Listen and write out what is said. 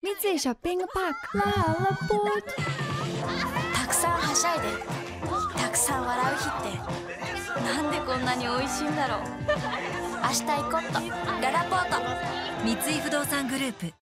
三井ショッピングパークララポート。 たくさんはしゃいでたくさん笑う日ってなんでこんなに美味しいんだろう。明日行こっとららぽーと。 三井不動産グループ。